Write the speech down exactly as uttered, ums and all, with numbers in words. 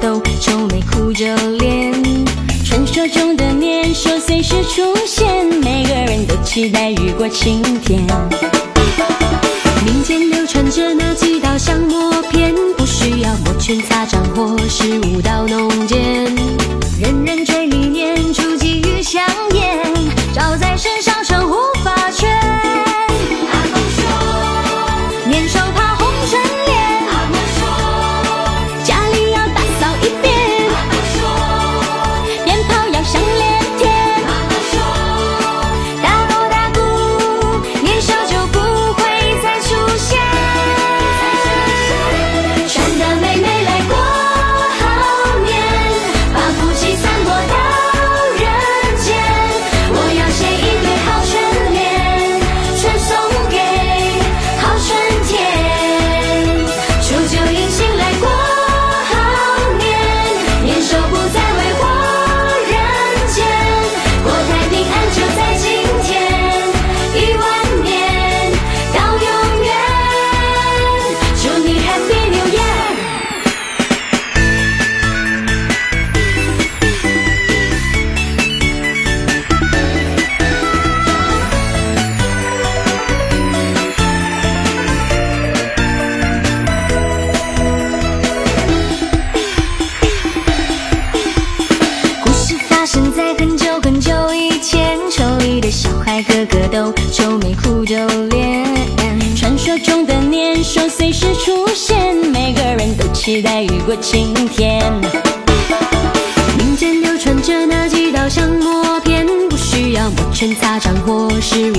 都愁眉苦着脸。传说中的年兽随时出现，每个人都期待雨过晴天。民间流传着那几道香墨片，不需要摩拳擦掌或是舞蹈弄剑，人人追理念，出奇与香艳，照在身上称护法圈。阿公说，年兽怕红尘脸，阿公说，家里要打扫一遍，阿公说，鞭炮要响连天，阿公说，大锣大鼓，年兽就不会再出现。山的妹妹来过好年，把福气散播到人间。我要写一对好春联，全送给好春天。除旧迎新来过好年，年兽不再为祸人间。国泰平安就在今天，一万年到永远。祝你 Happy New Year！故事发生在很久很久以前，城里的小孩个个都愁眉苦着脸。传说中的年兽随时出现，每个人都期待雨过晴天。民间流传着那几道香墨片，不需要摩拳擦掌或是